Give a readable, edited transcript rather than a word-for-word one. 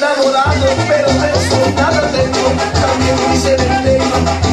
enamorado, pero de eso nada tengo. También muy cementerio.